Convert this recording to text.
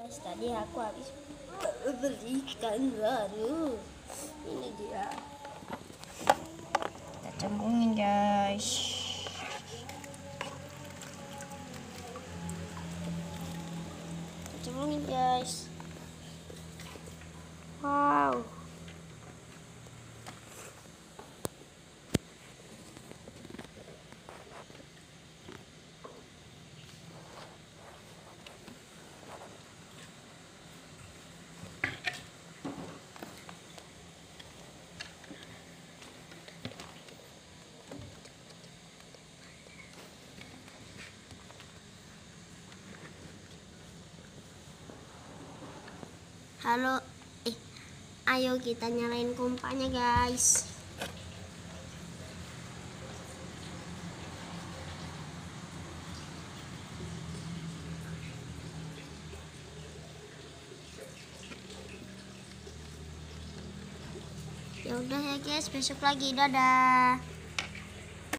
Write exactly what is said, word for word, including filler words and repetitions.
Guys, tadi aku habis beli ikan baru. Ini dia. Kita cembungin, guys. Kita cembungin, guys. Wow. Halo, eh, ayo kita nyalain kompanya, guys. Ya udah ya guys, besok lagi, dadah.